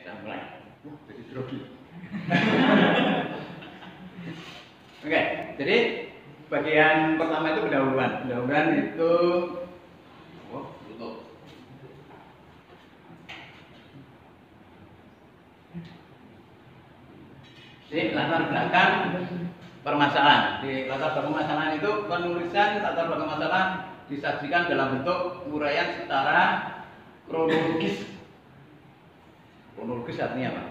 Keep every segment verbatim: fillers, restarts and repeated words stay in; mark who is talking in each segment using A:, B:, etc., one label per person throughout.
A: kita mulai. Uh, jadi grogi. Oke, jadi bagian pertama itu pendahuluan. Pendahuluan itu oh, tutup. Jadi latar belakang permasalahan. Di latar belakang permasalahan itu penulisan latar belakang masalah disajikan dalam bentuk uraian secara kronologis. Kronologis artinya apa?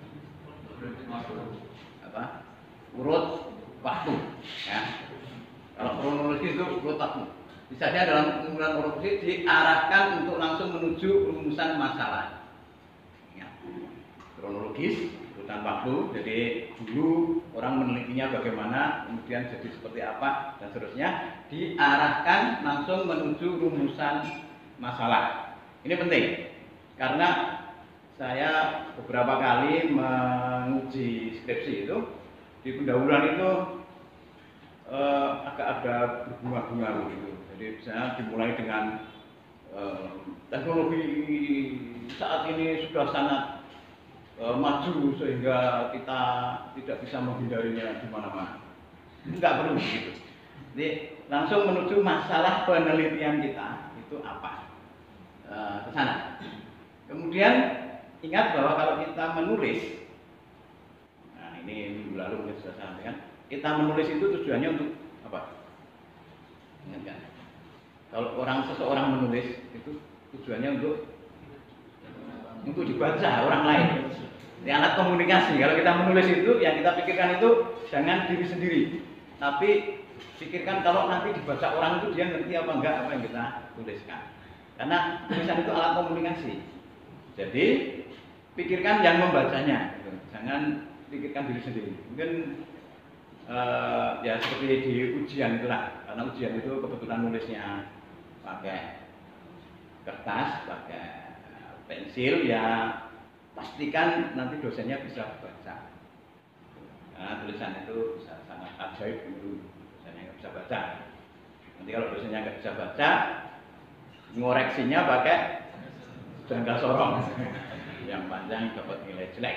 A: Apa? Urut waktu. Ya. Kalau kronologis itu urut waktu. Misalnya dalam pengumpulan kronologis diarahkan untuk langsung menuju rumusan masalah. Ya. Kronologis urutan waktu. Jadi dulu orang menelitinya bagaimana, kemudian jadi seperti apa dan seterusnya. Diarahkan langsung menuju rumusan masalah. Ini penting karena saya beberapa kali menguji skripsi itu di pendahuluan itu eh, agak ada berbunga-bunga gitu. Jadi misalnya dimulai dengan eh, teknologi saat ini sudah sangat eh, maju sehingga kita tidak bisa menghindarinya di mana-mana. Enggak perlu gitu. Jadi langsung menuju masalah penelitian kita itu apa eh, ke sana. Kemudian ingat bahwa kalau kita menulis, nah ini minggu lalu mungkin sudah saya sampaikan, kita menulis itu tujuannya untuk apa? Ingat kan? Kalau orang seseorang menulis itu tujuannya untuk untuk dibaca orang lain. Ini alat komunikasi. Kalau kita menulis itu, yang kita pikirkan itu jangan diri sendiri, tapi pikirkan kalau nanti dibaca orang itu dia ngerti apa enggak apa yang kita tuliskan. Karena tulisan itu alat komunikasi. Jadi pikirkan yang membacanya, gitu. Jangan pikirkan diri sendiri. Mungkin uh, ya seperti di ujian itulah, karena ujian itu kebetulan nulisnya pakai kertas, pakai pensil, ya pastikan nanti dosennya bisa baca. Karena tulisan itu bisa sangat ajaib dulu, dosennya nggak bisa baca. Nanti kalau dosennya nggak bisa baca, ngoreksinya pakai jangka sorong. Yang panjang dapat nilai jelek.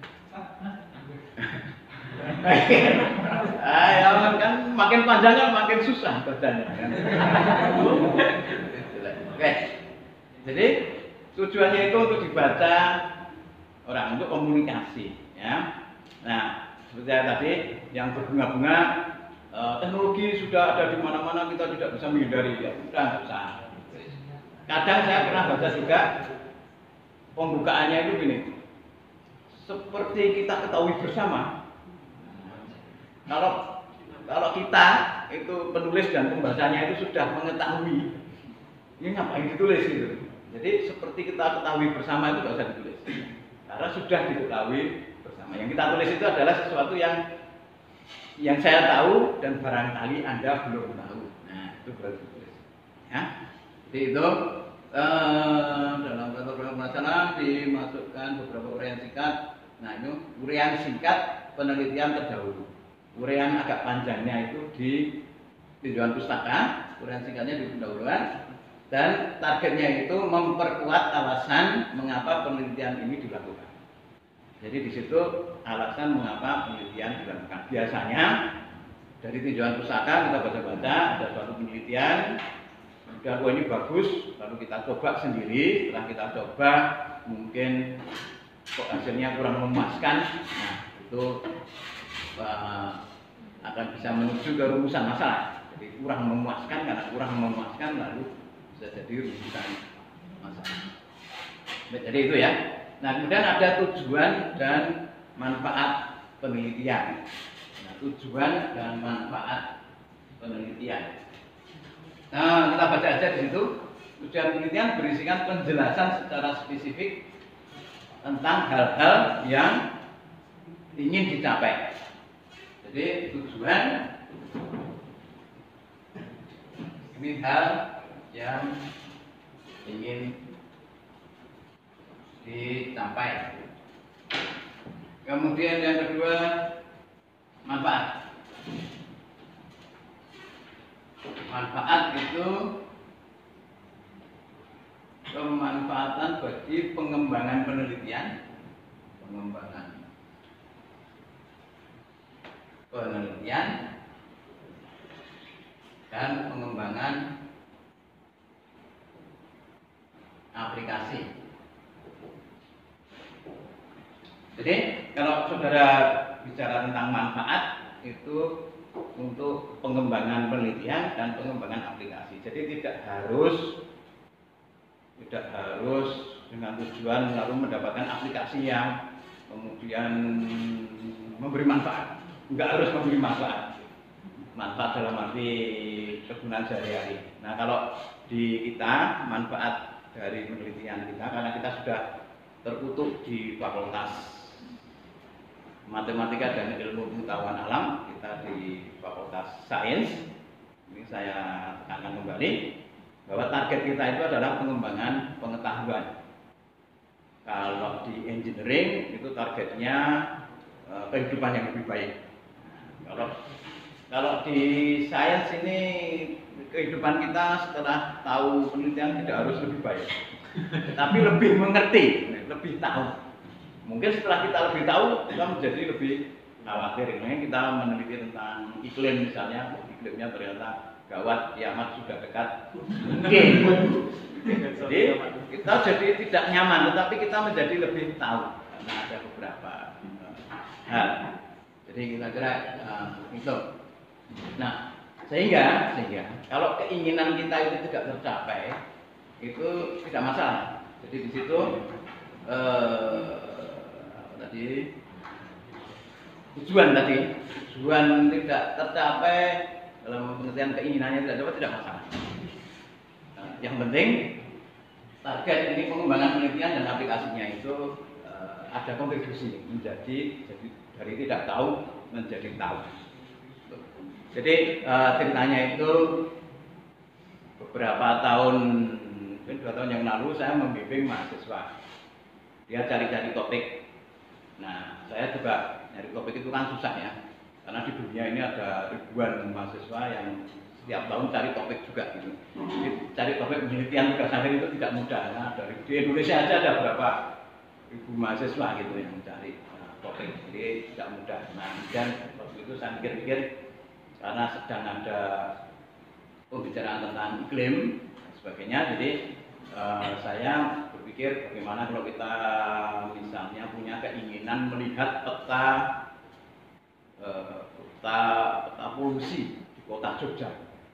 A: Ah, ya kan makin panjang kan makin susah bacanya kan. Oke. Jadi tujuannya itu untuk dibaca orang, untuk komunikasi ya. Nah, seperti tadi yang berbunga-bunga, eh, teknologi sudah ada di mana-mana, kita tidak bisa menghindari, ya udah nggak usah. Kadang saya pernah baca juga pembukaannya itu gini, seperti kita ketahui bersama, kalau kalau kita itu penulis dan pembacanya itu sudah mengetahui, ini ngapain ditulis gitu. Jadi seperti kita ketahui bersama itu nggak usah ditulis, karena sudah diketahui bersama. Yang kita tulis itu adalah sesuatu yang yang saya tahu dan barangkali Anda belum tahu. Nah itu baru ditulis. Ya, jadi itu. Uh, dalam latar belakang permasalahan dimasukkan beberapa uraian singkat. Nah itu uraian singkat penelitian terdahulu. Uraian agak panjangnya itu di tinjauan pustaka, uraian singkatnya di pendahuluan, dan targetnya itu memperkuat alasan mengapa penelitian ini dilakukan. Jadi di situ alasan mengapa penelitian dilakukan. Biasanya dari tinjauan pustaka kita baca-baca ada suatu penelitian. Dan oh ini bagus, lalu kita coba sendiri. Setelah kita coba, mungkin kok hasilnya kurang memuaskan. Nah, itu uh, akan bisa menuju ke rumusan masalah. Jadi kurang memuaskan, karena kurang memuaskan lalu bisa jadi rumusan masalah. Jadi itu ya. Nah, kemudian ada tujuan dan manfaat penelitian. Nah, tujuan dan manfaat penelitian. Nah, kita baca aja di situ. Tujuan penelitian berisikan penjelasan secara spesifik tentang hal-hal yang ingin dicapai. Jadi tujuan ini hal yang ingin dicapai. Kemudian yang kedua, manfaat. Manfaat itu kemanfaatan bagi pengembangan penelitian pengembangan penelitian dan pengembangan aplikasi. Jadi kalau saudara bicara tentang manfaat itu untuk pengembangan penelitian dan pengembangan aplikasi. Jadi tidak harus tidak harus dengan tujuan lalu mendapatkan aplikasi yang kemudian memberi manfaat. Enggak harus memberi manfaat. Manfaat dalam arti kegunaan sehari-hari. Nah, kalau di kita manfaat dari penelitian kita karena kita sudah terkutuk di Fakultas Matematika dan Ilmu Pengetahuan Alam, kita di Fakultas Sains. Ini saya tekankan kembali bahwa target kita itu adalah pengembangan pengetahuan. Kalau di engineering itu targetnya e, kehidupan yang lebih baik. Nah, kalau kalau di sains ini kehidupan kita setelah tahu penelitian tidak harus lebih baik, tapi lebih mengerti, lebih tahu. Mungkin setelah kita lebih tahu, kita menjadi lebih khawatir. Ini kita meneliti tentang iklim misalnya, iklimnya ternyata gawat, kiamat sudah dekat. Mungkin. Jadi kita jadi tidak nyaman, tetapi kita menjadi lebih tahu karena ada beberapa hal. Jadi kita kira uh, itu. Nah, sehingga sehingga kalau keinginan kita itu tidak tercapai, itu tidak masalah. Jadi di situ uh, tadi tujuan tadi tujuan tidak tercapai dalam pengertian keinginannya tidak tercapai tidak masalah. Nah, yang penting target ini pengembangan penelitian dan aplikasinya itu uh, ada kontribusi menjadi jadi dari tidak tahu menjadi tahu. Jadi uh, ceritanya itu beberapa tahun mungkin dua tahun yang lalu saya membimbing mahasiswa. Dia cari-cari topik. Nah, saya juga nyari topik itu kan susah ya, karena di dunia ini ada ribuan mahasiswa yang setiap tahun cari topik juga gitu. Jadi, cari topik penelitian tugas akhir itu tidak mudah. Nah, dari di Indonesia aja ada berapa ribu mahasiswa gitu yang mencari nah, topik, jadi tidak mudah. Nah, dan waktu itu saya pikir-pikir karena sedang ada pembicaraan tentang iklim dan sebagainya, jadi uh, saya berpikir bagaimana kalau kita misalnya punya keinginan melihat peta eh, peta peta polusi di kota Jogja.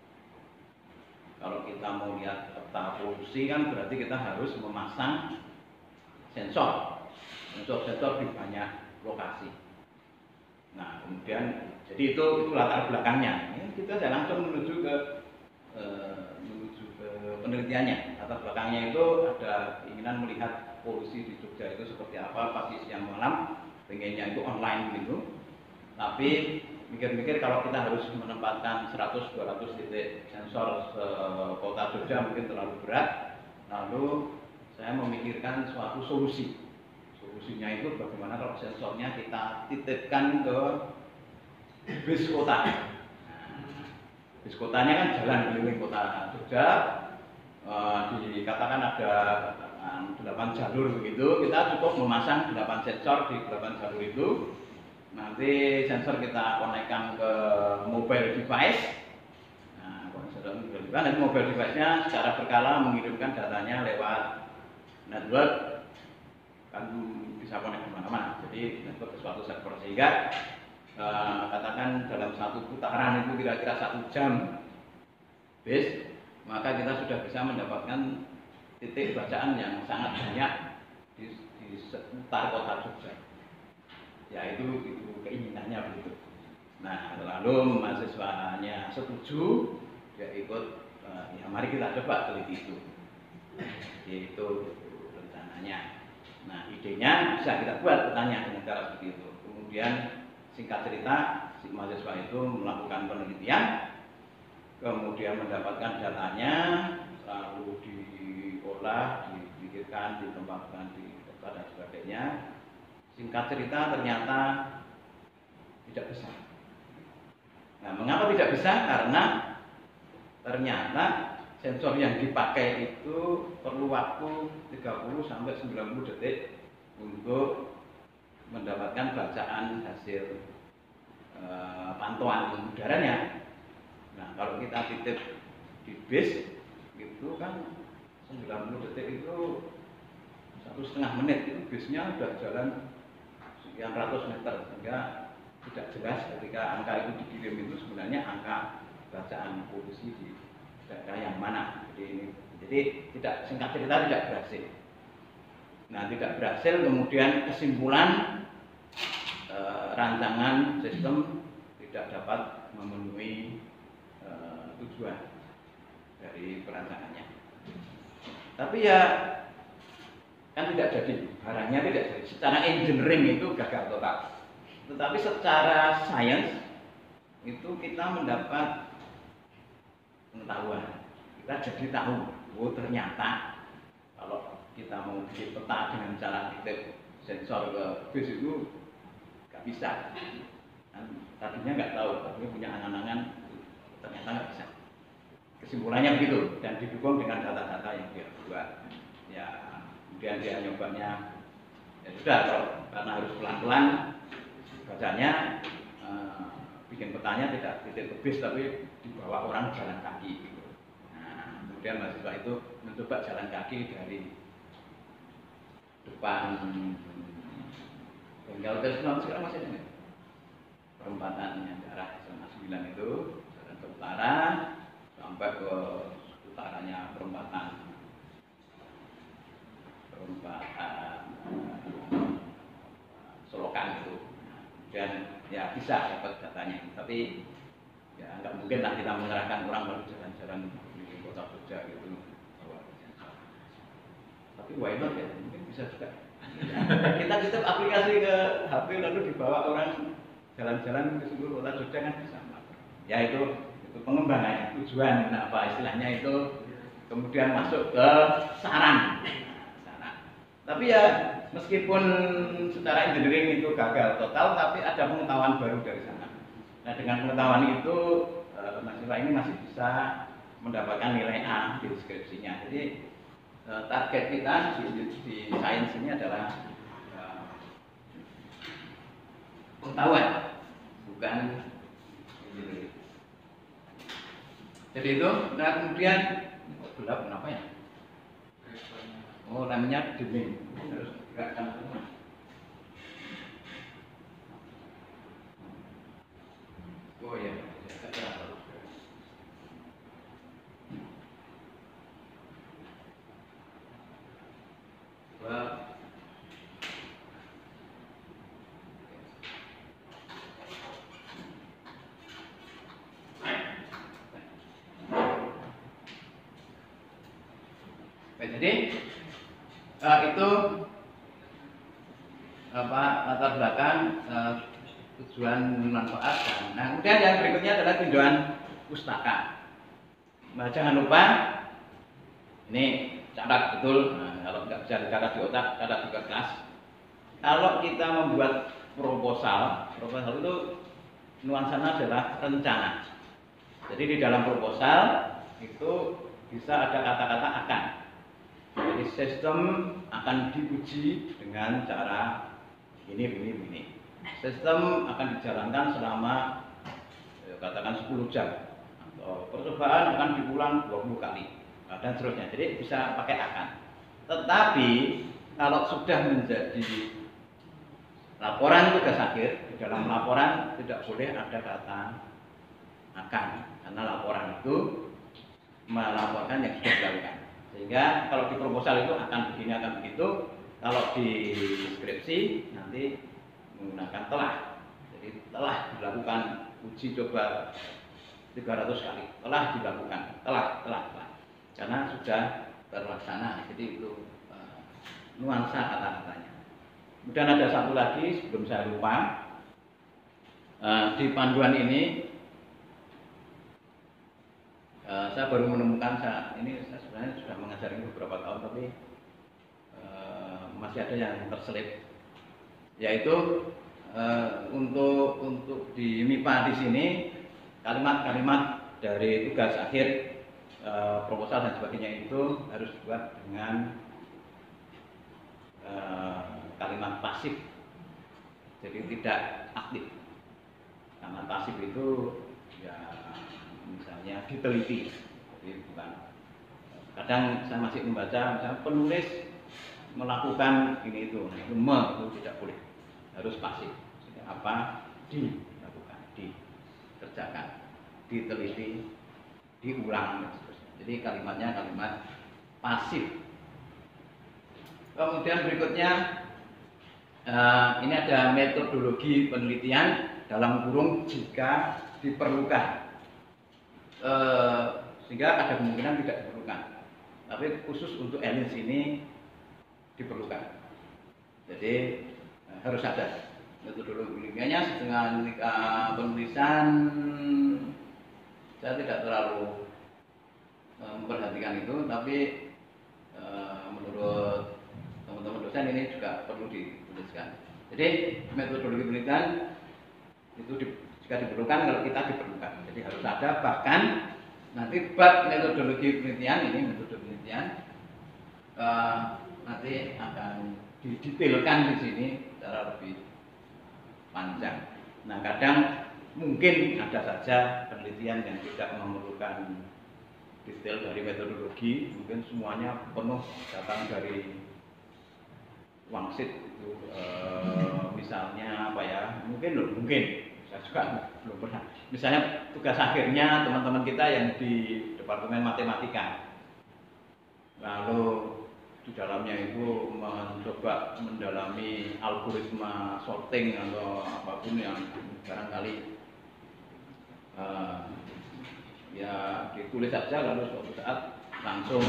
A: Kalau kita mau lihat peta polusi kan berarti kita harus memasang sensor, sensor-sensor di banyak lokasi. Nah, kemudian jadi itu itu latar belakangnya. Ya, kita saya langsung menuju ke eh, penelitiannya. Latar belakangnya itu ada keinginan melihat polusi di Jogja itu seperti apa pagi siang malam, pengennya itu online gitu. Tapi mikir-mikir kalau kita harus menempatkan seratus dua ratus titik sensor se kota Jogja mungkin terlalu berat. Lalu saya memikirkan suatu solusi. Solusinya itu bagaimana kalau sensornya kita titipkan ke bis kota. Bis kotanya kan jalan keliling kota Jogja. Uh, dikatakan ada um, delapan jalur begitu, kita cukup memasang delapan sensor di delapan jalur itu. Nanti sensor kita konekkan ke mobile device. Nah, kalau mobile device, nanti mobile device-nya secara berkala mengirimkan datanya lewat network, kan bisa konek kemana-mana. Jadi network ke suatu server sehingga uh, katakan dalam satu putaran itu kira-kira satu jam bis, maka kita sudah bisa mendapatkan titik bacaan yang sangat banyak di, di seputar kota Jogja. Ya itu, itu keinginannya begitu. Nah, lalu mahasiswanya setuju, dia ikut, uh, ya mari kita coba teliti itu. Itu rencananya. Nah, idenya bisa kita buat petanya dengan cara seperti itu. Kemudian singkat cerita, si mahasiswa itu melakukan penelitian, kemudian mendapatkan datanya, lalu diolah, dipikirkan, dikembangkan, dikembangkan dan sebagainya. Singkat cerita ternyata tidak bisa. Nah, mengapa tidak bisa? Karena ternyata sensor yang dipakai itu perlu waktu tiga puluh sampai sembilan puluh detik untuk mendapatkan bacaan hasil e, pantauan udaranya. Nah, kalau kita titip di bis itu kan sembilan puluh detik itu satu setengah menit, itu bisnya sudah jalan sekian ratus meter, sehingga tidak jelas ketika angka itu dikirim itu sebenarnya angka bacaan posisi di daerah yang mana. Jadi ini, jadi tidak, singkat cerita, tidak berhasil. Nah, tidak berhasil, kemudian kesimpulan e, rancangan sistem tidak dapat memenuhi e, tujuan dari perancangannya. Tapi ya kan tidak jadi, barangnya tidak jadi. Secara engineering itu gagal total. Tetapi secara sains itu kita mendapat pengetahuan. Kita jadi tahu, oh ternyata kalau kita mau bikin peta dengan cara titip sensor ke bis itu nggak bisa. Kan, tadinya nggak tahu, tadinya punya angan-angan, ternyata nggak bisa. Kesimpulannya begitu, dan didukung dengan data-data yang dia buat. Ya, kemudian dia nyobanya, ya sudah, kalau karena harus pelan-pelan bacanya, eh, bikin petanya tidak titip ke bis, tapi dibawa orang jalan kaki. Gitu. Nah, kemudian mahasiswa itu mencoba jalan kaki dari depan Bengkel Tesno, sekarang masih ada perempatan yang ke arah S M A sembilan itu, jalan ke utara sampai ke utaranya perempatan perempatan Solokan itu. Dan ya bisa dapat datanya, tapi ya nggak mungkin lah kita mengerahkan orang baru jalan-jalan di kota Jogja gitu. Tapi why not ya, mungkin bisa juga. Kita tetap aplikasi ke H P lalu dibawa orang jalan-jalan ke seluruh kota Jogja kan bisa. Ya itu itu pengembangan tujuan, nah, apa istilahnya itu kemudian masuk ke saran. Saran. Tapi ya meskipun secara engineering itu gagal total, tapi ada pengetahuan baru dari sana. Nah, dengan pengetahuan itu eh, mahasiswa ini masih bisa mendapatkan nilai A di deskripsinya. Jadi eh, target kita di, di, di sains ini adalah eh, pengetahuan, bukan engineering. Jadi itu, nah kemudian gelap kenapa ya? Oh, namanya dimming. Harus gerakkan semua. Oh iya, well, jadi uh, itu apa latar belakang uh, tujuan memanfaatkan. Nah, kemudian yang berikutnya adalah tinjauan pustaka. Nah, jangan lupa ini catat betul. Nah, kalau nggak bisa dicatat di otak, catat di kertas. Kalau kita membuat proposal, proposal itu nuansanya adalah rencana. Jadi di dalam proposal itu bisa ada kata-kata akan. Jadi sistem akan diuji dengan cara ini, ini, ini. Sistem akan dijalankan selama ya, katakan sepuluh jam. Atau percobaan akan diulang dua puluh kali. Dan seterusnya. Jadi bisa pakai akan. Tetapi kalau sudah menjadi laporan tugas akhir, di dalam laporan tidak boleh ada kata akan. Karena laporan itu melaporkan yang sudah dilakukan. Sehingga kalau di proposal itu akan begini, akan begitu. Kalau di deskripsi nanti menggunakan telah. Jadi telah dilakukan uji coba tiga ratus kali. Telah dilakukan, telah, telah, telah. Karena sudah terlaksana. Jadi itu uh, nuansa kata-katanya. Kemudian ada satu lagi sebelum saya lupa. Uh, di panduan ini Uh, saya baru menemukan, saya, ini saya sebenarnya sudah mengajar ini beberapa tahun, tapi uh, masih ada yang terselip, yaitu uh, untuk untuk di M I P A di sini kalimat-kalimat dari tugas akhir uh, proposal dan sebagainya itu harus dibuat dengan uh, kalimat pasif. jadi tidak aktif. Karena pasif itu ya misalnya diteliti, jadi bukan. Kadang saya masih membaca, misalnya penulis melakukan ini itu, nah itu me itu tidak boleh, harus pasif. Jadi apa dilakukan, dikerjakan, diteliti, diulang. Jadi kalimatnya kalimat pasif. Kemudian berikutnya uh, ini ada metodologi penelitian dalam kurung jika diperlukan, uh, sehingga ada kemungkinan tidak diperlukan, tapi khusus untuk Elins ini diperlukan. Jadi uh, harus ada metodologi penelitiannya. Dengan uh, penulisan saya tidak terlalu uh, memperhatikan itu, tapi uh, menurut teman-teman dosen ini juga perlu dituliskan. Jadi metodologi penelitian itu di, jika diperlukan, kalau kita diperlukan, jadi harus ada. Bahkan nanti bab metodologi penelitian ini metode penelitian uh, nanti akan didetailkan di sini secara lebih panjang. Nah, kadang mungkin ada saja penelitian yang tidak memerlukan detail dari metodologi, mungkin semuanya penuh datang dari wangsit itu, e, misalnya apa ya, mungkin loh, mungkin saya juga belum pernah. Misalnya tugas akhirnya teman-teman kita yang di Departemen Matematika, lalu di dalamnya itu mencoba mendalami algoritma sorting atau apapun yang barangkali uh, ya ditulis saja, lalu suatu saat langsung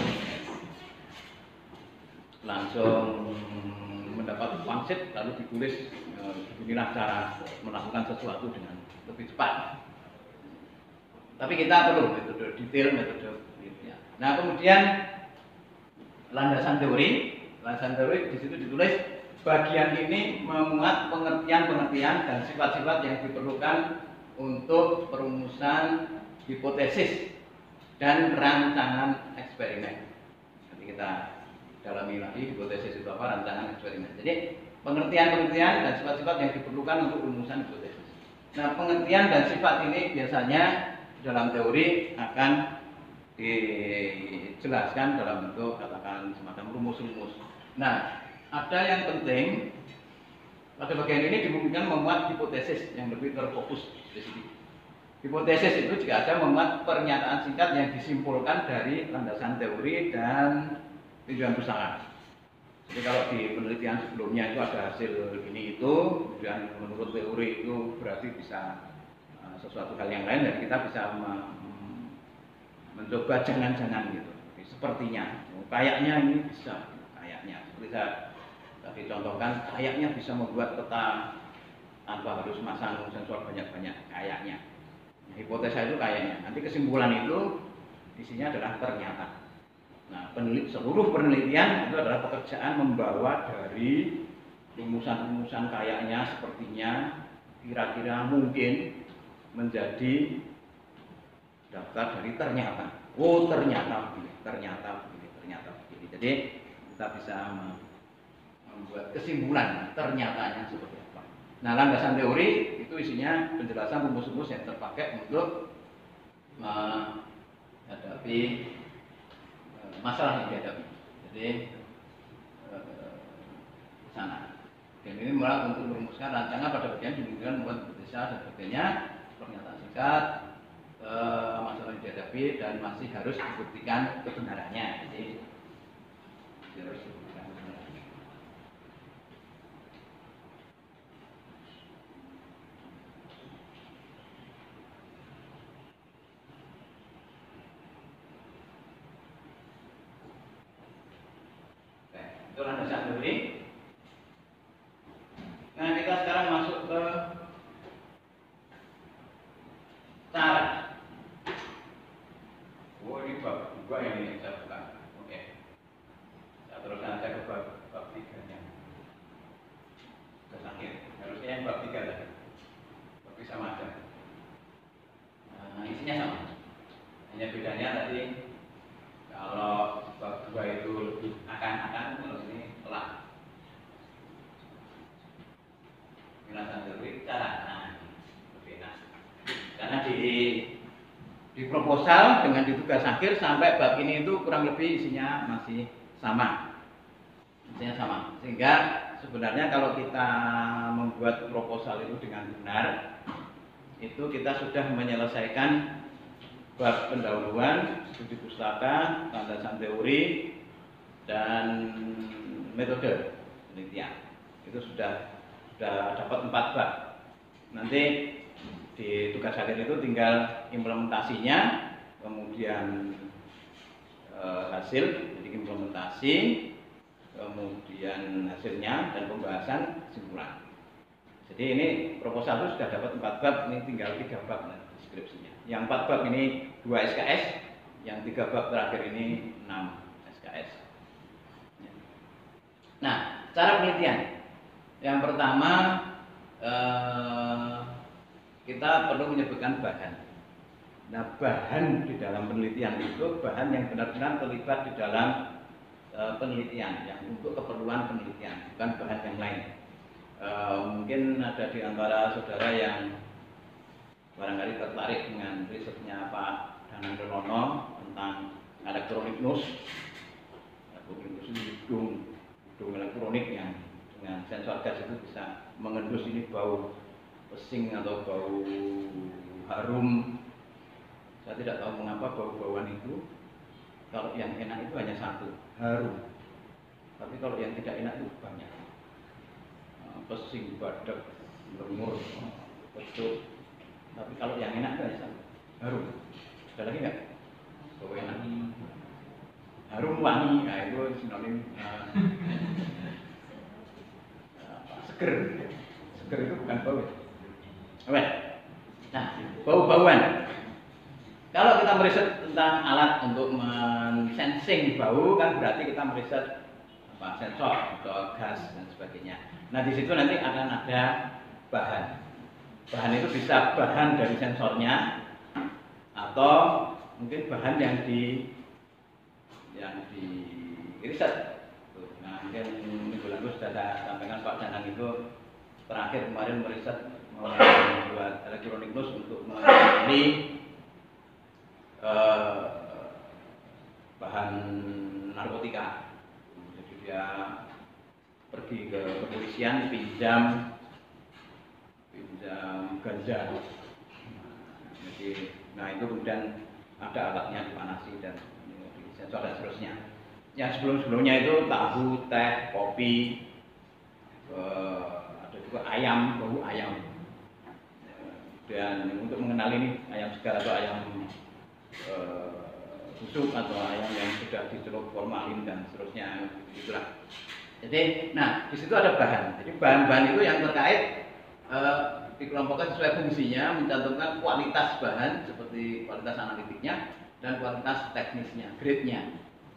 A: langsung mendapat wangsit, lalu ditulis uh, inilah cara melakukan sesuatu dengan lebih cepat. Tapi kita perlu metode detail, metode penelitian. Nah, kemudian landasan teori, landasan teori di situ ditulis bagian ini memuat pengertian-pengertian dan sifat-sifat yang diperlukan untuk perumusan hipotesis dan rancangan eksperimen. Nanti kita dalami lagi hipotesis itu apa, rancangan eksperimen. Jadi pengertian-pengertian dan sifat-sifat yang diperlukan untuk perumusan hipotesis. Nah, pengertian dan sifat ini biasanya dalam teori akan dijelaskan dalam bentuk katakan semacam rumus-rumus. Nah, ada yang penting pada bagian ini dimungkinkan memuat hipotesis yang lebih terfokus spesifik. Hipotesis itu jika ada memuat pernyataan singkat yang disimpulkan dari landasan teori dan tujuan usaha. Jadi kalau di penelitian sebelumnya itu ada hasil ini itu, kemudian menurut teori itu berarti bisa uh, sesuatu hal yang lain, dan kita bisa mencoba jangan-jangan gitu. Jadi, sepertinya, kayaknya ini bisa, kayaknya. Seperti saya tadi contohkan, kayaknya bisa membuat peta tanpa harus masang sensor banyak-banyak, kayaknya. Nah, hipotesa itu kayaknya. Nanti kesimpulan itu isinya adalah ternyata. Nah, penelit, seluruh penelitian itu adalah pekerjaan membawa dari rumusan-rumusan kayaknya, sepertinya, kira-kira, mungkin menjadi daftar dari ternyata. Oh, ternyata begini, ternyata begini, ternyata begini. Jadi kita bisa membuat kesimpulan ternyatanya seperti apa. Nah, landasan teori itu isinya penjelasan rumus-rumus yang terpakai untuk menghadapi masalah yang dihadapi. Jadi eh, sana. Dan ini mulai untuk merumuskan rancangan pada bagian dimungkinkan membuat hipotesa dan sebagainya, pernyataan singkat, eh, masalah yang dihadapi, dan masih harus dibuktikan kebenarannya. Jadi harus dibuktikan kebenarannya. Itu landasan teori. Nah, kita sekarang masuk ke cara. Oh, ini bab dua yang ini saya buka. Oke. Saya teruskan saja ke bab bab tiga-nya. Terakhir. Harusnya yang bab tiga tadi. Tapi sama aja. Nah, isinya sama. Hanya bedanya tadi kalau bab dua itu lebih akan-akan, kalau ini telah. landasan teori cara nah, enak. Karena di di proposal dengan di tugas akhir sampai bab ini itu kurang lebih isinya masih sama, isinya sama. Sehingga sebenarnya kalau kita membuat proposal itu dengan benar, itu kita sudah menyelesaikan bab pendahuluan, studi pustaka, landasan teori, dan metode penelitian. Itu sudah sudah dapat empat bab. Nanti di tugas akhir itu tinggal implementasinya, kemudian e, hasil, jadi implementasi, kemudian hasilnya dan pembahasan kesimpulan. Jadi ini proposal itu sudah dapat empat bab, ini tinggal tiga bab nah, deskripsinya. Yang empat bab ini dua S K S, yang tiga bab terakhir ini enam S K S. Nah, cara penelitian. Yang pertama eh, kita perlu menyebutkan bahan. Nah, bahan di dalam penelitian itu bahan yang benar-benar terlibat di dalam eh, penelitian, yang untuk keperluan penelitian, bukan bahan yang lain. Eh, mungkin ada di antara saudara yang barangkali tertarik dengan risetnya Pak Danang Renono tentang elektronik nus. Elektronik nus itu hidung, hidung elektronik yang dengan sensor gas itu bisa mengendus ini bau pesing atau bau harum. Saya tidak tahu mengapa bau-bauan itu kalau yang enak itu hanya satu, harum. Tapi kalau yang tidak enak itu banyak. Pesing, badak, lemur, pedut. Tapi kalau yang enak itu hanya satu, harum. Ada lagi nggak? Bau enak. Harum wangi, nah itu sinonim uh, seger. Seger itu bukan bau. Oke. Nah, bau-bauan. Kalau kita meriset tentang alat untuk mensensing bau, kan berarti kita meriset apa, sensor atau gas dan sebagainya. Nah, di situ nanti akan ada bahan. Bahan itu bisa bahan dari sensornya atau mungkin bahan yang di yang di riset. Nah, mungkin minggu lalu sudah saya sampaikan Pak Danang itu terakhir kemarin meriset membuat elektronik nus untuk mengenali eh, bahan narkotika. Jadi dia pergi ke kepolisian pinjam pinjam ganja. Jadi, nah itu kemudian ada alatnya dipanasi dan sensor dan seterusnya. Yang sebelum-sebelumnya itu tahu, teh, kopi, eh, ada juga ayam, bau ayam. Dan untuk mengenali ini ayam segar atau ayam eh, busuk atau ayam yang sudah dicelup formalin dan seterusnya, itulah. Jadi, nah di situ ada bahan. Jadi bahan-bahan itu yang terkait eh, dikelompokkan sesuai fungsinya, mencantumkan kualitas bahan seperti kualitas analitiknya dan kualitas teknisnya, grade-nya.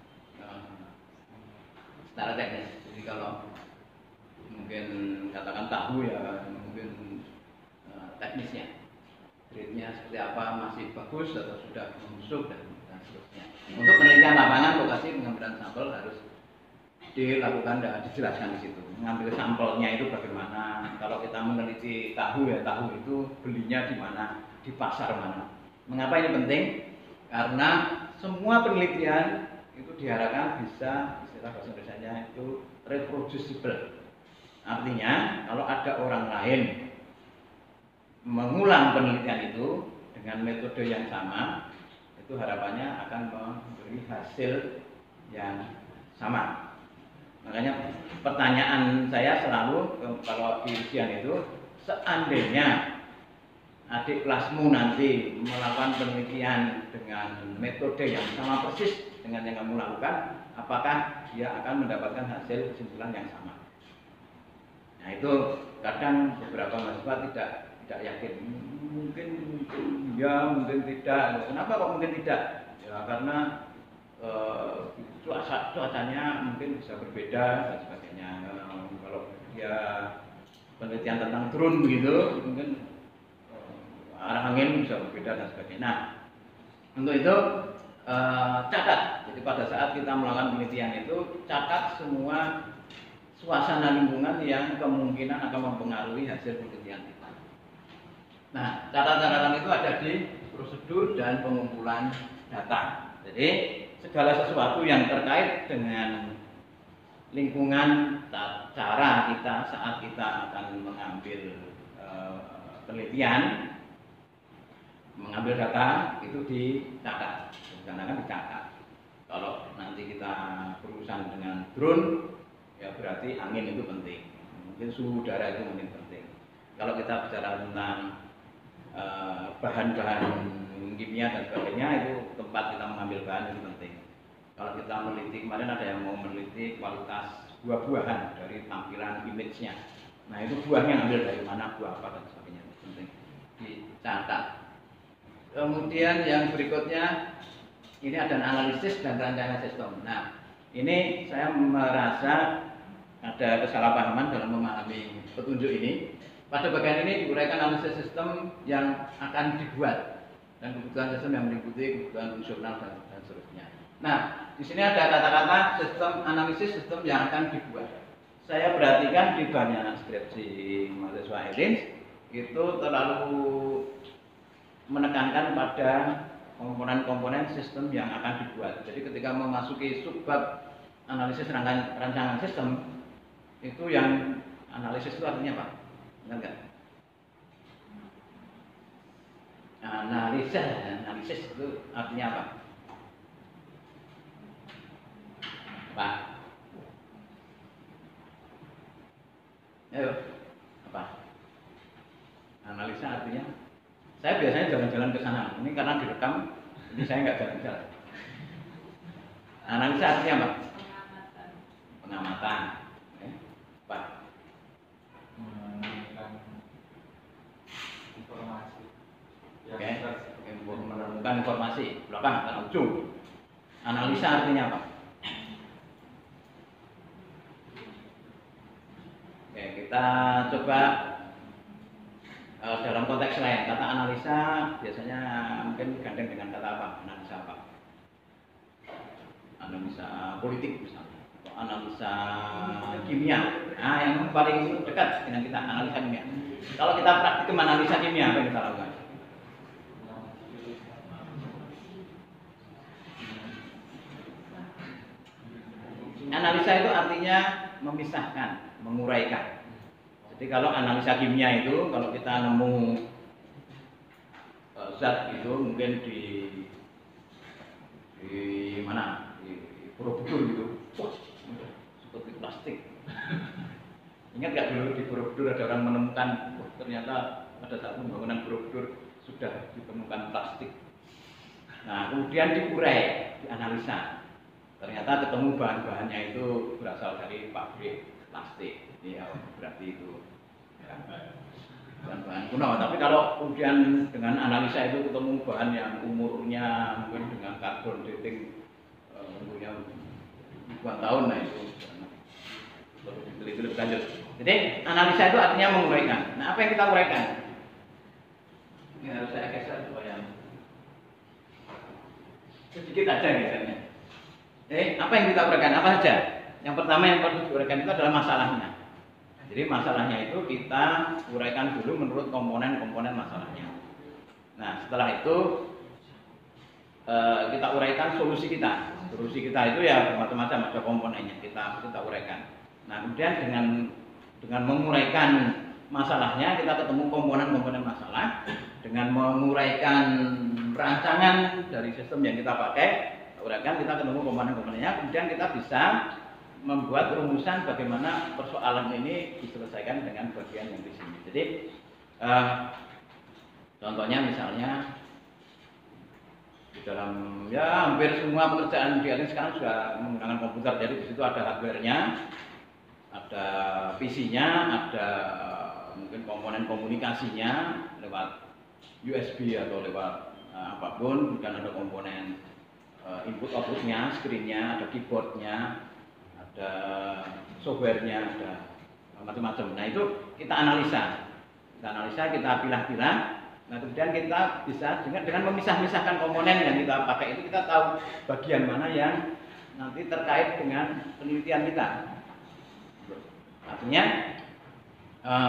A: Secara teknis, jadi kalau mungkin katakan tahu ya mungkin uh, teknisnya, grade-nya seperti apa, masih bagus atau sudah membusuk dan, dan seterusnya. Untuk penelitian lapangan lokasi pengambilan sampel harus dilakukan dan dijelaskan di situ. Mengambil sampelnya itu bagaimana? Kalau kita meneliti tahu ya tahu itu belinya di mana, di pasar mana. Mengapa ini penting? Karena semua penelitian itu diharapkan bisa, istilah bahasa Indonesianya itu reproducible. Artinya kalau ada orang lain mengulang penelitian itu dengan metode yang sama, itu harapannya akan memberi hasil yang sama. Makanya pertanyaan saya selalu kalau di ujian itu, seandainya adik kelasmu nanti melakukan penelitian dengan metode yang sama persis dengan yang kamu lakukan, apakah dia akan mendapatkan hasil kesimpulan yang sama? Nah itu kadang beberapa mahasiswa tidak tidak yakin, mungkin mungkin ya mungkin tidak. Kenapa kok mungkin tidak? Ya karena e, cuaca cuacanya mungkin bisa berbeda dan sebagainya. E, kalau dia penelitian tentang drone begitu, mungkin e, arah angin bisa berbeda dan sebagainya. Nah untuk itu e, catat. Jadi pada saat kita melakukan penelitian itu catat semua suasana lingkungan yang kemungkinan akan mempengaruhi hasil penelitian kita. Nah, catatan-catatan itu ada di prosedur dan pengumpulan data. Jadi segala sesuatu yang terkait dengan lingkungan, cara kita saat kita akan mengambil e, penelitian, mengambil data itu dicatat, karena kan dicatat. Kalau nanti kita berurusan dengan drone, ya berarti angin itu penting, mungkin suhu udara itu mungkin penting. Kalau kita bicara tentang bahan-bahan uh, kimia dan sebagainya, itu tempat kita mengambil bahan itu penting. Kalau kita meneliti, kemarin ada yang mau meneliti kualitas buah-buahan dari tampilan image-nya. Nah itu buahnya ambil dari mana, buah apa dan sebagainya, itu penting dicatat. Kemudian yang berikutnya, ini ada analisis dan rancangan sistem. Nah ini saya merasa ada kesalahpahaman dalam memahami petunjuk ini. Pada bagian ini diuraikan analisis sistem yang akan dibuat dan kebutuhan sistem yang meliputi kebutuhan fungsional dan, dan seterusnya. Nah, di sini ada kata-kata sistem analisis sistem yang akan dibuat. Saya perhatikan di banyak skripsi mahasiswa Elins itu terlalu menekankan pada komponen-komponen sistem yang akan dibuat. Jadi ketika memasuki subbab analisis rancangan sistem, itu yang analisis itu artinya apa? Benar nggak? Analisa, analisis itu artinya apa? Pak? Ayo, apa? Analisa artinya? Saya biasanya jalan-jalan ke sana. Ini karena direkam, ini saya nggak jalan-jalan. Analisa artinya apa? Pengamatan. Pengamatan. Eh, Pak? Informasi. Oke, okay. Menemukan informasi. Belakang, kan ujung. Analisa artinya apa? Oke, okay, kita coba uh, dalam konteks lain. Kata analisa biasanya mungkin digandeng dengan kata apa? Analisa apa? Analisa politik misalnya, atau analisa kimia. Nah, yang paling dekat dengan kita analisa kimia. Kalau kita praktikum analisa kimia, apa yang kita lakukan? Analisa itu artinya memisahkan, menguraikan. Jadi kalau analisa kimia itu, kalau kita nemu uh, zat itu mungkin di di mana, di Borobudur gitu, wah, seperti plastik. Ingat nggak dulu di Borobudur ada orang menemukan, oh, ternyata pada saat pembangunan Borobudur sudah ditemukan plastik. Nah kemudian diurai, dianalisa. Ternyata ketemu bahan-bahannya itu berasal dari pabrik plastik. Ya, berarti itu ya, bahan-bahan kuno. Tapi kalau kemudian dengan analisa itu ketemu bahan yang umurnya mungkin dengan karbon dating umurnya ribuan tahun, nah itu perlu diteliti lebih lanjut. Jadi analisa itu artinya menguraikan. Nah apa yang kita uraikan? Ini harus saya geser supaya sedikit aja gesernya. Eh, apa yang kita uraikan? Apa saja? Yang pertama yang perlu diuraikan itu adalah masalahnya. Jadi masalahnya itu kita uraikan dulu menurut komponen-komponen masalahnya. Nah setelah itu eh, kita uraikan solusi kita. Solusi kita itu ya macam-macam, ada komponennya, kita kita uraikan. Nah kemudian dengan dengan menguraikan masalahnya kita ketemu komponen-komponen masalah. Dengan menguraikan rancangan dari sistem yang kita pakai, uraikan kita ketemu komponen-komponennya, kemudian kita bisa membuat rumusan bagaimana persoalan ini diselesaikan dengan bagian yang di sini. Jadi uh, contohnya misalnya di dalam ya hampir semua pekerjaan di Elins sekarang sudah menggunakan komputer. Jadi di situ ada hardware-nya, ada P C-nya, ada uh, mungkin komponen komunikasinya lewat U S B atau lewat uh, apapun, dan ada komponen input outputnya, screen-nya, ada keyboard-nya, ada software-nya, ada macam-macam. Nah itu kita analisa, kita analisa, kita pilah-pilah. Nah kemudian kita bisa dengan, dengan memisah-misahkan komponen yang kita pakai itu, kita tahu bagian mana yang nanti terkait dengan penelitian kita. Artinya uh,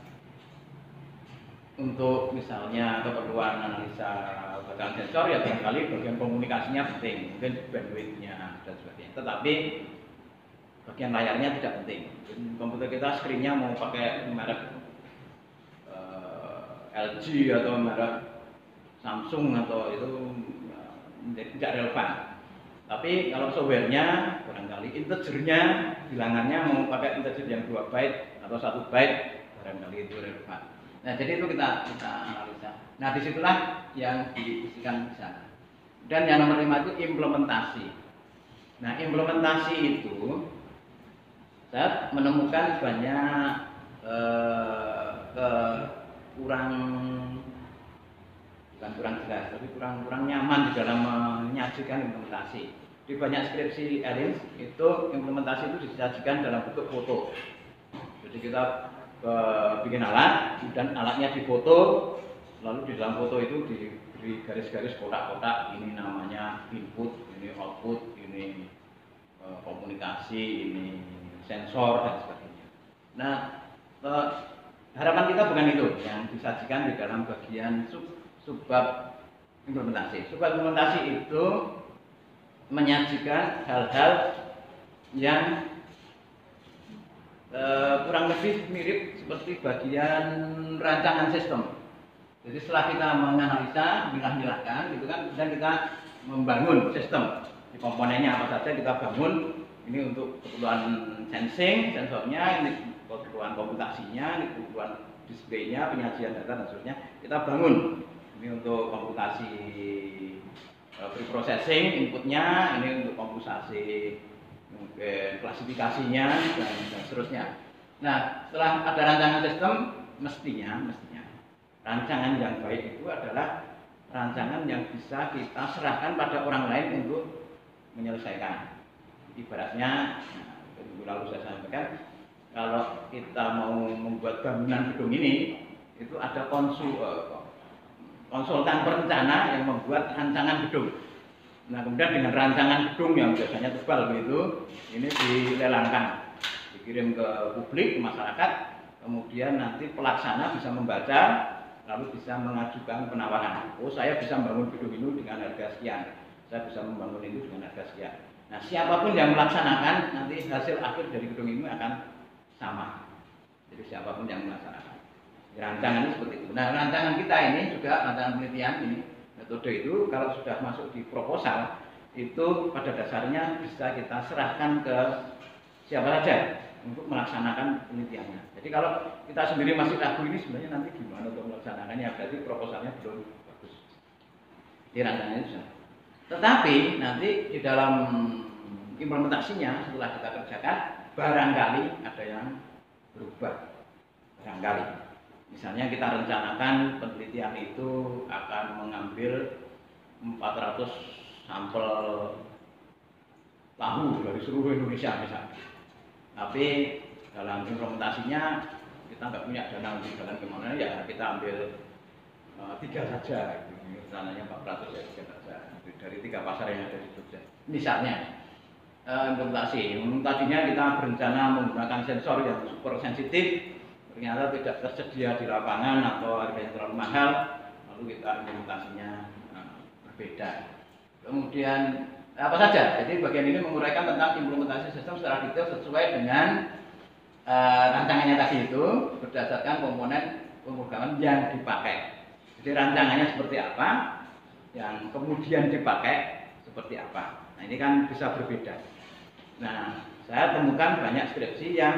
A: untuk misalnya keperluan analisa bacaan sensor ya barangkali bagian komunikasinya penting, mungkin bandwidth-nya dan sebagainya. Tetapi bagian layarnya tidak penting. Komputer kita screen-nya mau pakai merek uh, L G atau merek Samsung atau itu uh, tidak relevan. Tapi kalau software-nya barangkali integernya bilangannya mau pakai integer yang dua byte atau satu byte barangkali itu relevan. Nah, jadi itu kita kita analisa. Nah, disitulah yang diisikan di sana. Dan yang nomor lima itu implementasi. Nah, implementasi itu saya menemukan banyak eh, ke kurang bukan kurang jelas, tapi kurang kurang nyaman di dalam menyajikan implementasi. Di banyak skripsi Elins itu implementasi itu disajikan dalam bentuk foto. Jadi kita bikin alat, dan alatnya difoto, lalu di dalam foto itu diberi garis-garis kotak-kotak, ini namanya input, ini output, ini e, komunikasi, ini sensor dan sebagainya. Nah, e, harapan kita bukan itu yang disajikan di dalam bagian sub subbab implementasi. Subbab implementasi itu menyajikan hal-hal yang Uh, kurang lebih mirip seperti bagian rancangan sistem. Jadi setelah kita menganalisa, milah-milahkan, gitu kan, dan kita membangun sistem. Di komponennya apa saja kita bangun. Ini untuk keperluan sensing, sensornya, ini keperluan komputasinya, ini keperluan displaynya, penyajian data dan seterusnya. Kita bangun. Ini untuk komputasi uh, preprocessing, inputnya, ini untuk komputasi mungkin klasifikasinya dan, dan seterusnya. Nah, setelah ada rancangan sistem, mestinya, mestinya rancangan yang baik itu adalah rancangan yang bisa kita serahkan pada orang lain untuk menyelesaikan. Ibaratnya, nah, minggu lalu saya sampaikan, kalau kita mau membuat bangunan gedung ini, itu ada konsul, konsultan perencana yang membuat rancangan gedung. Nah, kemudian dengan rancangan gedung yang biasanya tebal begitu, ini dilelangkan, dikirim ke publik, ke masyarakat, kemudian nanti pelaksana bisa membaca, lalu bisa mengajukan penawaran. Oh, saya bisa membangun gedung ini dengan harga sekian, saya bisa membangun itu dengan harga sekian. Nah, siapapun yang melaksanakan, nanti hasil akhir dari gedung ini akan sama. Jadi siapapun yang melaksanakan. Rancangan ini seperti itu. Nah, rancangan kita ini juga, rancangan penelitian ini, metode itu kalau sudah masuk di proposal itu pada dasarnya bisa kita serahkan ke siapa saja untuk melaksanakan penelitiannya. Jadi kalau kita sendiri masih ragu ini sebenarnya nanti gimana untuk melaksanakannya, berarti proposalnya belum bagus. Di rancangannya sudah. Tetapi nanti di dalam implementasinya setelah kita kerjakan barangkali ada yang berubah, barangkali. Misalnya kita rencanakan penelitian itu akan mengambil empat ratus sampel tahu dari seluruh Indonesia misalnya. Tapi dalam implementasinya kita nggak punya dana untuk jalan kemana, ya kita ambil uh, tiga saja. Rencananya empat ratus ya tiga saja dari tiga pasar yang ada di Jogja. Misalnya uh, implementasi, tadinya kita berencana menggunakan sensor yang super sensitif. Ternyata tidak tersedia di lapangan atau harganya terlalu mahal, lalu kita implementasinya uh, berbeda. Kemudian apa saja? Jadi bagian ini menguraikan tentang implementasi sistem secara detail sesuai dengan uh, rancangannya tadi itu berdasarkan komponen pemrograman yang dipakai. Jadi rancangannya seperti apa, yang kemudian dipakai seperti apa. Nah, ini kan bisa berbeda. Nah, saya temukan banyak skripsi yang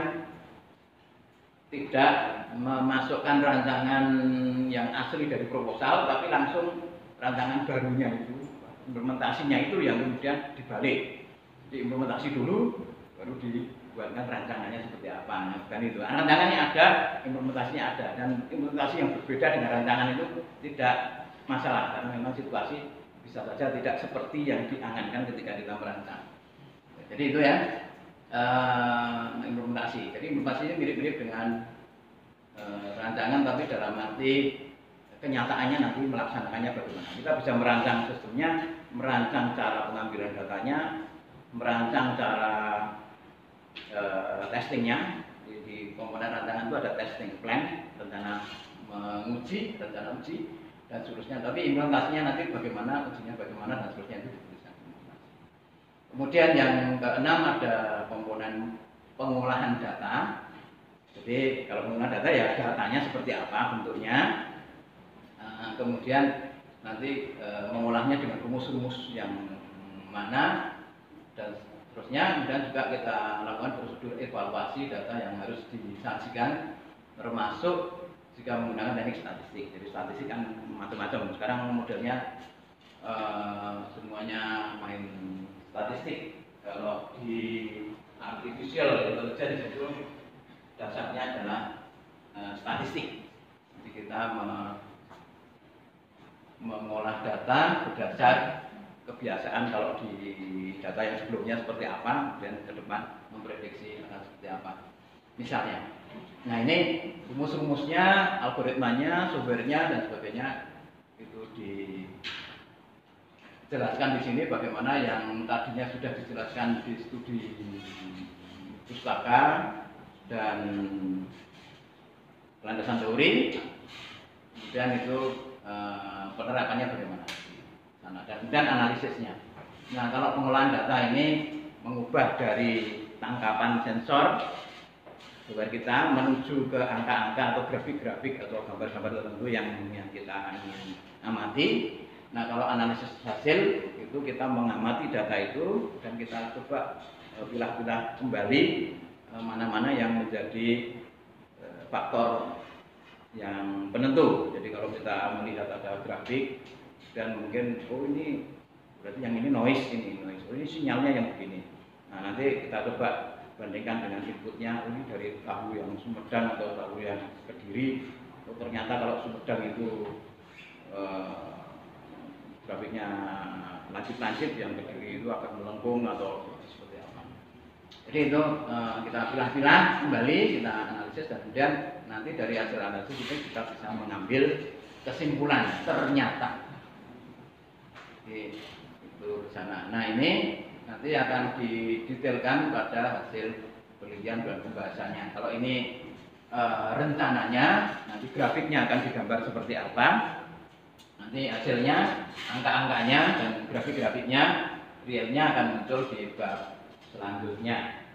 A: tidak memasukkan rancangan yang asli dari proposal, tapi langsung rancangan barunya itu, implementasinya itu yang kemudian dibalik. Jadi implementasi dulu, baru dibuatkan rancangannya seperti apa. Nah, bukan itu. Rancangannya ada, implementasinya ada, dan implementasi yang berbeda dengan rancangan itu tidak masalah, karena memang situasi bisa saja tidak seperti yang diangankan ketika kita merancang. Jadi itu ya. Uh, implementasi. Jadi implementasi ini mirip-mirip dengan uh, rancangan, tapi dalam arti kenyataannya nanti melaksanakannya bagaimana. Kita bisa merancang sistemnya, merancang cara pengambilan datanya, merancang cara uh, testingnya di, di komponen rancangan itu ada testing plan, rencana menguji, rencana uji dan seterusnya. Tapi implementasinya nanti bagaimana, ujinya bagaimana dan seterusnya itu dituliskan. Kemudian yang keenam ada komponen pengolahan data. Jadi kalau pengolahan data ya datanya seperti apa bentuknya. Nah, kemudian nanti e, mengolahnya dengan rumus-rumus yang mana dan seterusnya. Kemudian juga kita lakukan prosedur evaluasi data yang harus disajikan, termasuk jika menggunakan teknik statistik. Jadi statistik kan macam-macam. Sekarang modelnya e, semuanya main statistik. Kalau di artificial intelligence itu dasarnya adalah e, statistik. Jadi kita me, mengolah data berdasar kebiasaan kalau di data yang sebelumnya seperti apa, dan ke depan memprediksi akan seperti apa. Misalnya, nah ini rumus-rumusnya, algoritmanya, softwarenya dan sebagainya itu dijelaskan di sini. Bagaimana yang tadinya sudah dijelaskan di studi pustaka dan landasan teori, kemudian itu e, penerapannya bagaimana. Nah, dan kemudian analisisnya. Nah, kalau pengolahan data ini mengubah dari tangkapan sensor software kita menuju ke angka-angka atau grafik-grafik atau gambar-gambar tertentu yang, yang kita ingin amati. Nah, kalau analisis hasil itu kita mengamati data itu dan kita coba pilah-pilah kembali mana-mana yang menjadi faktor yang penentu. Jadi kalau kita melihat ada grafik dan mungkin oh ini berarti yang ini noise, ini noise, oh ini sinyalnya yang begini. Nah, nanti kita coba bandingkan dengan inputnya, oh ini dari tahu yang Sumedang atau tahu yang Kediri. Oh ternyata kalau Sumedang itu eh, grafiknya lancip-lancip, yang Kediri itu akan melengkung atau seperti apa. Jadi itu eh, kita pilah-pilah kembali, kita analisis dan kemudian nanti dari hasil analisis itu kita bisa mengambil kesimpulan ternyata. Oke, itu sana. Nah ini nanti akan didetailkan pada hasil penelitian dan pembahasannya. Kalau ini e, rencananya, nanti grafiknya akan digambar seperti apa. Nanti hasilnya, angka-angkanya dan grafik-grafiknya, realnya akan muncul di bab selanjutnya.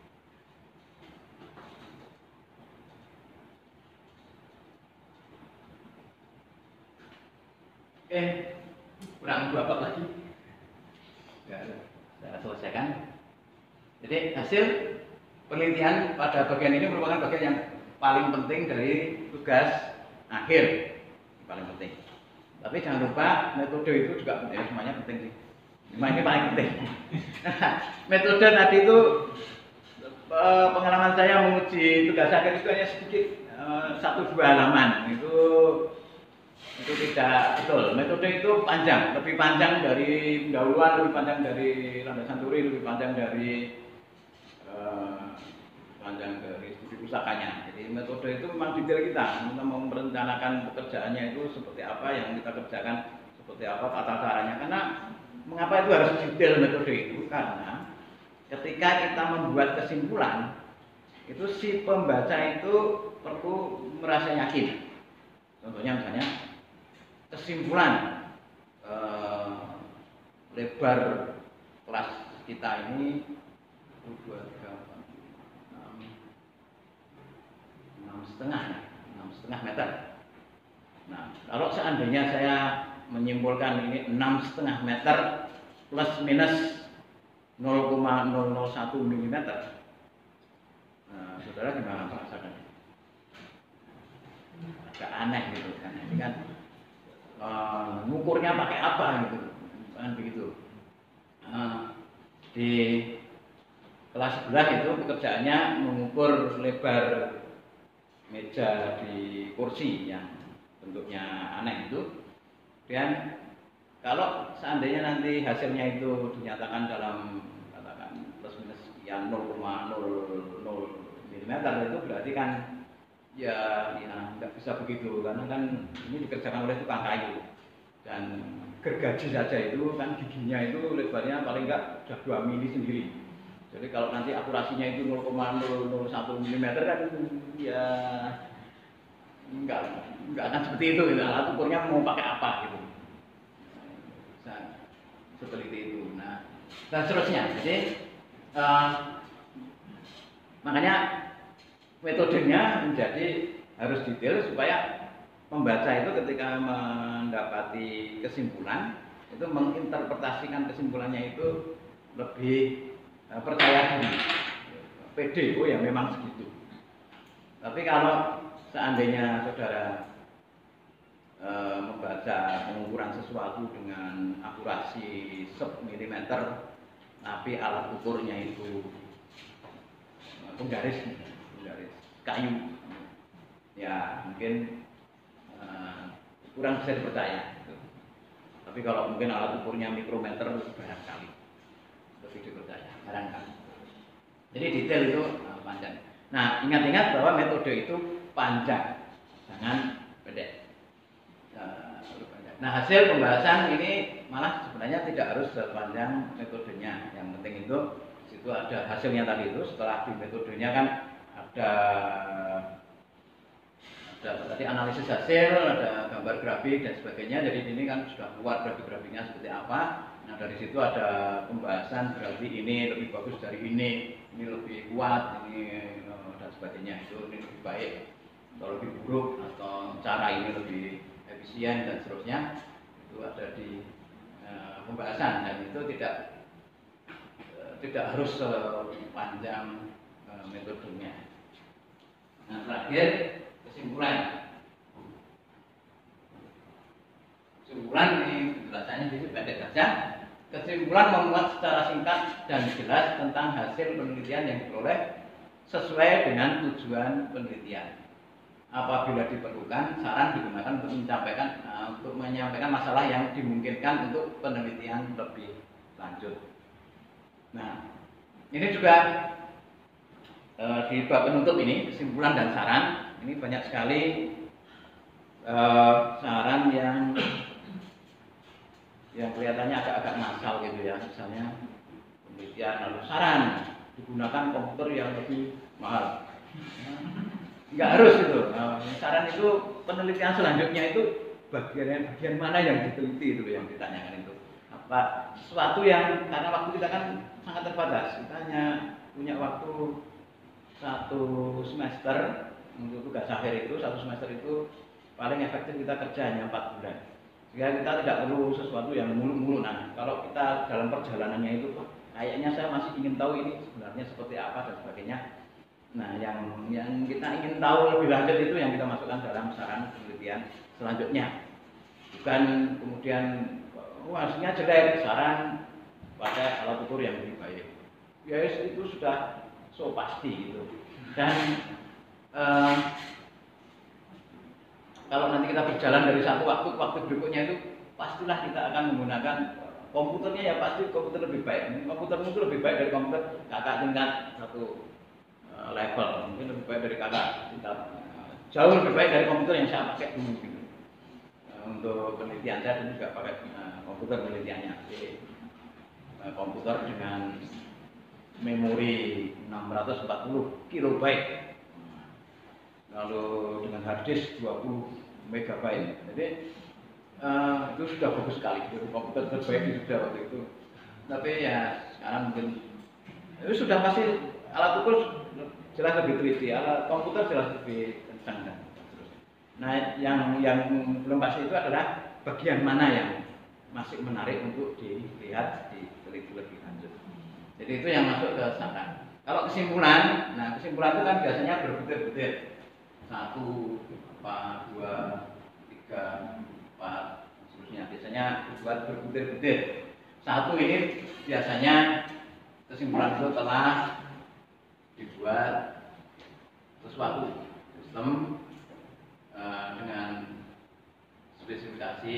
A: Oke. Kurang dua bab lagi, ya, saya selesaikan. Jadi hasil penelitian pada bagian ini merupakan bagian yang paling penting dari tugas akhir, paling penting. Tapi jangan lupa metode itu juga penting, semuanya penting sih. Cuma ini paling penting. Metode tadi itu pengalaman saya menguji tugas akhir itu hanya sedikit, satu dua halaman itu. Itu tidak betul. Metode itu panjang, lebih panjang dari pendahuluan, lebih panjang dari landasan teori, lebih panjang dari uh, panjang dari studi pustakanya. Jadi metode itu memang detail kita. Kita mau merencanakan pekerjaannya itu seperti apa, yang kita kerjakan seperti apa, tata caranya. Karena mengapa itu harus detail metode itu? Karena ketika kita membuat kesimpulan, itu si pembaca itu perlu merasa yakin. Contohnya misalnya kesimpulan eh, lebar kelas kita ini dua tiga empat enam setengah enam setengah meter. Nah, kalau seandainya saya menyimpulkan ini enam setengah meter plus minus nol koma nol nol satu milimeter, nah, saudara gimana merasakannya? Agak aneh gitu kan? Ini kan Uh, ngukurnya pakai apa gitu, kan begitu. Uh, di kelas sebelah itu pekerjaannya mengukur lebar meja di kursi yang bentuknya aneh itu. Dan kalau seandainya nanti hasilnya itu dinyatakan dalam katakan plus minus sekian nol koma nol nol milimeter, itu berarti kan ya, ya nggak bisa begitu, karena kan ini dikerjakan oleh tukang kayu dan gergaji saja itu kan giginya itu lebarnya paling nggak sudah dua mili sendiri. Jadi kalau nanti akurasinya itu nol koma nol nol satu milimeter kan ya enggak enggak akan seperti itu gitu. Alat ukurnya mau pakai apa gitu. Nah, seperti itu. Nah, dan seterusnya. Jadi uh, makanya metodenya menjadi harus detail supaya pembaca itu ketika mendapati kesimpulan itu menginterpretasikan kesimpulannya itu lebih uh, percaya diri, pede, oh ya memang segitu. Tapi kalau seandainya saudara uh, membaca pengukuran sesuatu dengan akurasi sub-milimeter, tapi alat ukurnya itu uh, penggaris, penggaris kayu, ya mungkin uh, kurang bisa dipercaya. Tapi kalau mungkin alat ukurnya mikrometer barangkali lebih dipercaya, barangkali. Jadi detail itu uh, panjang. Nah, ingat-ingat bahwa metode itu panjang, jangan pendek. Uh, nah, hasil pembahasan ini malah sebenarnya tidak harus sepanjang metodenya. Yang penting itu situ ada hasilnya tadi itu. Setelah di metodenya kan ada ada tadi analisis hasil, ada gambar grafik dan sebagainya. Jadi ini kan sudah keluar grafik-grafiknya seperti apa. Nah, dari situ ada pembahasan berarti ini lebih bagus dari ini, ini lebih kuat, ini dan sebagainya. Itu ini lebih baik atau lebih buruk, atau cara ini lebih efisien dan seterusnya. Itu ada di uh, pembahasan, dan itu tidak uh, tidak harus sepanjang uh, metodenya. Nah, terakhir kesimpulan. Kesimpulan ini penjelasannya di sini pendek saja. Kesimpulan memuat secara singkat dan jelas tentang hasil penelitian yang diperoleh sesuai dengan tujuan penelitian. Apabila diperlukan, saran digunakan untuk menyampaikan uh, untuk menyampaikan masalah yang dimungkinkan untuk penelitian lebih lanjut. Nah, ini juga uh, di bab penutup ini, kesimpulan dan saran. Ini banyak sekali uh, saran yang yang kelihatannya agak-agak ngasal gitu ya. Misalnya penelitian lalu saran digunakan komputer yang lebih mahal. Nggak harus itu. Nah, saran itu penelitian selanjutnya itu bagian bagian mana yang diteliti itu yang ditanyakan itu. Apa sesuatu yang karena waktu kita kan sangat terbatas. Kita hanya punya waktu satu semester untuk tugas akhir itu, satu semester itu paling efektif kita kerja hanya empat bulan. Sehingga kita tidak perlu sesuatu yang mulu-mulu. Nah, kalau kita dalam perjalanannya itu, kayaknya saya masih ingin tahu ini sebenarnya seperti apa dan sebagainya. Nah, yang yang kita ingin tahu lebih lanjut itu yang kita masukkan dalam saran penelitian selanjutnya. Bukan kemudian, oh, hasilnya jelek, saran pada alat ukur yang lebih baik. Ya, itu sudah so pasti gitu. Dan Uh, kalau nanti kita berjalan dari satu waktu ke waktu berikutnya itu pastilah kita akan menggunakan komputernya, ya pasti komputer lebih baik. Komputer itu lebih baik dari komputer kakak tingkat satu uh, level, mungkin lebih baik dari kakak tingkat uh, jauh lebih baik dari komputer yang saya pakai dulu gitu. Uh, untuk penelitian saya juga pakai uh, komputer penelitiannya. Jadi, uh, komputer dengan memori enam ratus empat puluh kilobyte. Lalu dengan hard disk dua puluh megabyte. Jadi uh, itu sudah bagus sekali. Jadi komputer terbaik itu sudah waktu itu. Tapi ya sekarang mungkin itu sudah pasti alat ukur jelas lebih teliti, alat komputer jelas lebih kencang dan seterusnya. Nah, yang yang belum pasti itu adalah bagian mana yang masih menarik untuk dilihat, diteliti lebih lanjut. Jadi itu yang masuk ke sana. Kalau kesimpulan, nah kesimpulan itu kan biasanya berbutir-butir. Satu, apa, dua, tiga, empat, seterusnya. Biasanya dibuat berbutir-butir. Satu ini biasanya kesimpulan itu telah dibuat sesuatu sistem uh, dengan spesifikasi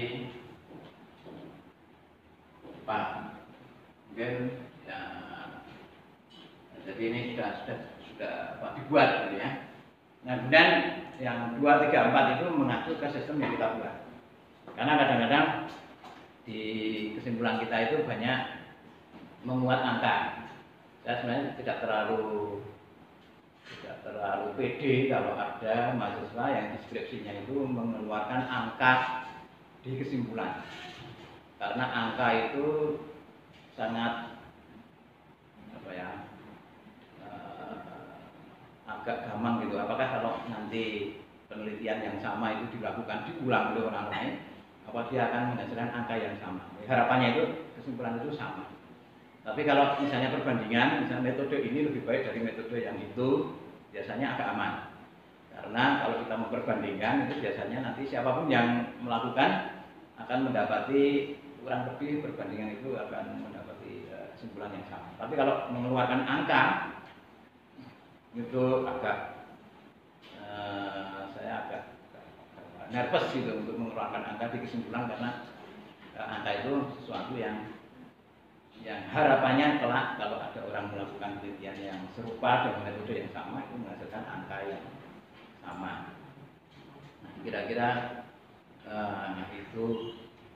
A: apa, mungkin ya, jadi ini sudah sudah sudah apa, dibuat gitu ya. Nah, kemudian yang dua, tiga, empat itu mengacu ke sistem yang kita buat. Karena kadang-kadang di kesimpulan kita itu banyak memuat angka. saya sebenarnya tidak terlalu tidak terlalu pede kalau ada mahasiswa yang deskripsinya itu mengeluarkan angka di kesimpulan, karena angka itu sangat apa ya eh, agak gampang gitu. Apakah kalau nanti penelitian yang sama itu dilakukan diulang oleh orang lain, apa dia akan menghasilkan angka yang sama? Harapannya itu kesimpulan itu sama. Tapi kalau misalnya perbandingan, misalnya metode ini lebih baik dari metode yang itu, biasanya agak aman. Karena kalau kita memperbandingkan itu biasanya nanti siapapun yang melakukan akan mendapati kurang lebih perbandingan itu akan mendapati kesimpulan yang sama. Tapi kalau mengeluarkan angka itu agak eh, saya agak, agak nervous gitu untuk mengeluarkan angka di kesimpulan, karena eh, angka itu sesuatu yang yang harapannya kelak kalau ada orang melakukan penelitian yang serupa dengan metode yang sama itu menghasilkan angka yang sama. Nah, kira-kira uh, itu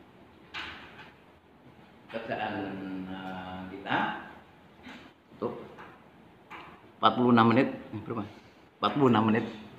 A: kerjaan uh, kita untuk empat puluh enam menit, berapa? empat puluh enam menit.